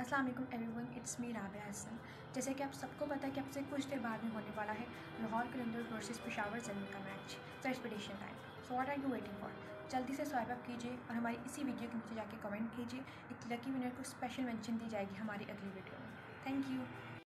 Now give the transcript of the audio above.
अस्सलाम वालेकुम everyone, it's me Rabia Hasan. जैसे कि आप सबको पता है कि आपसे कुछ देर बाद में होने वाला है लाहौर कलंदर्स वर्सेस पेशावर ज़ल्मी का match, so expedition time. So what are you waiting for? जल्दी से स्वाइप अप कीजिए और हमारी इसी वीडियो के नीचे जाके कमेंट कीजिए। एक लकी विनर को स्पेशल मेंशन दी जाएगी हमारी अगली वीडियो में। Thank you.